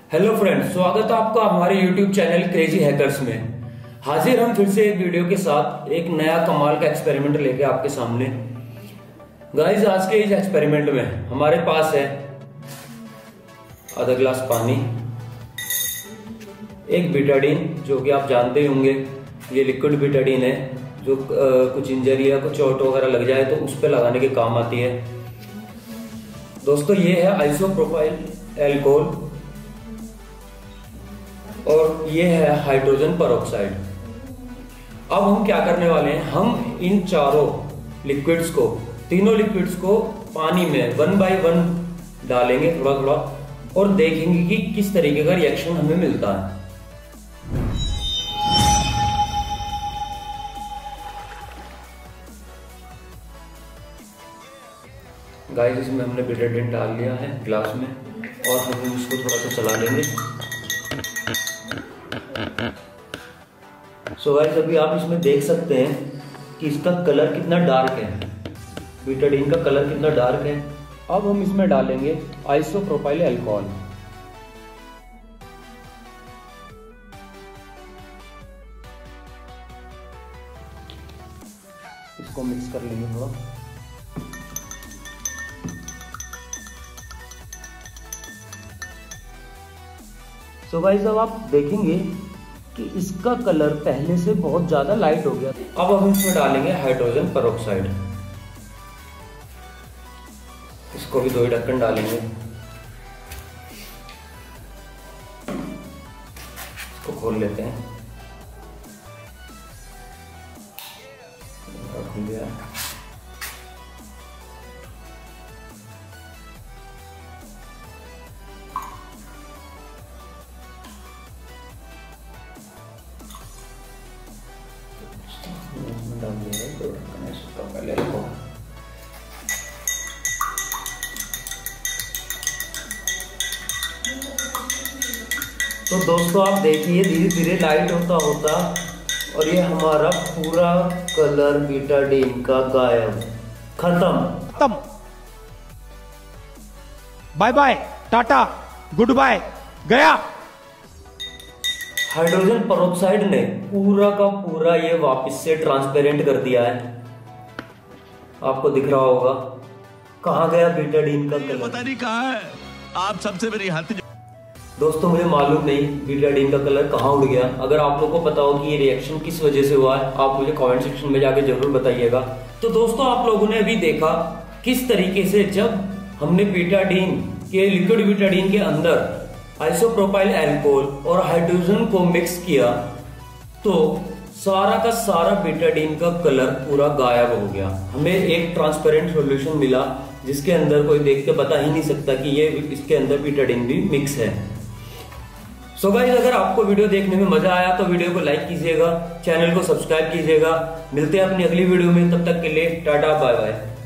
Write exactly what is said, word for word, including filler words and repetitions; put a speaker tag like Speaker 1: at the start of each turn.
Speaker 1: Hello friends, स्वागत है आपका हमारे यूट्यूब चैनल क्रेजी हैकर्स में। हाजिर हम फिर से एक वीडियो के साथ एक नया कमाल का एक्सपेरिमेंट लेके आपके सामने। गाइस, आज के इस एक्सपेरिमेंट में हमारे पास है आधा गिलास पानी, एक बीटाडीन जो कि आप जानते ही होंगे, ये लिक्विड बीटाडीन है जो आ, कुछ इंजरी या कुछ चोट वगैरह लग जाए तो उस पर लगाने के काम आती है। दोस्तों, ये है आइसोप्रोपाइल एल्कोहल और ये है हाइड्रोजन परऑक्साइड। अब हम क्या करने वाले हैं, हम इन चारों लिक्विड्स को, तीनों लिक्विड्स को पानी में वन बाय वन डालेंगे थोड़ा थोड़ा और देखेंगे कि किस तरीके का रिएक्शन हमें मिलता है। गाइस, इसमें हमने बीटाडीन डाल लिया है ग्लास में और हम इसको थोड़ा सा चला लेंगे। सो गाइस, अभी आप इसमें देख सकते हैं कि इसका कलर कितना डार्क है, बीटाडीन का कलर कितना डार्क है। अब हम इसमें डालेंगे आइसोप्रोपाइल अल्कोहल। इसको मिक्स कर लेंगे थोड़ा। सो गाइस, अब आप देखेंगे कि इसका कलर पहले से बहुत ज्यादा लाइट हो गया। अब हम इसमें डालेंगे हाइड्रोजन परऑक्साइड। इसको भी दो ही ढक्कन डालेंगे। इसको खोल लेते हैं। खुल गया। तो दोस्तों, आप देखिए धीरे धीरे लाइट होता होता और ये हमारा पूरा कलर बीटाडीन का गायब, खत्म
Speaker 2: खत्म। Bye bye, tata, goodbye, गया।
Speaker 1: हाइड्रोजन परऑक्साइड ने पूरा का पूरा ये वापस से ट्रांसपेरेंट कर दिया है। आपको दिख रहा होगा कहाँ गया बीटाडीन का कलर,
Speaker 3: पता नहीं कहाँ है। आप सबसे मेरी हाथ।
Speaker 1: दोस्तों, मुझे मालूम नहीं बीटाडीन का कलर कहाँ उड़ गया। अगर आप लोगों को पता हो कि ये रिएक्शन किस वजह से हुआ है, आप मुझे कमेंट सेक्शन में जाके जरूर बताइएगा। तो दोस्तों, आप लोगों ने अभी देखा किस तरीके से जब हमने बीटाडीन के, लिक्विड बीटाडीन के अंदर आइसोप्रोपाइल अल्कोहल और हाइड्रोजन को मिक्स किया तो सारा का सारा बीटाडीन का कलर पूरा गायब हो गया। हमें एक ट्रांसपेरेंट सॉल्यूशन मिला जिसके अंदर कोई देख के बता ही नहीं सकता कि ये इसके अंदर बीटाडीन भी मिक्स है। सो गाइस, अगर आपको वीडियो देखने में मजा आया तो वीडियो को लाइक कीजिएगा, चैनल को सब्सक्राइब कीजिएगा। मिलते हैं अपनी अगली वीडियो में, तब तक के लिए टाटा बाय बाय।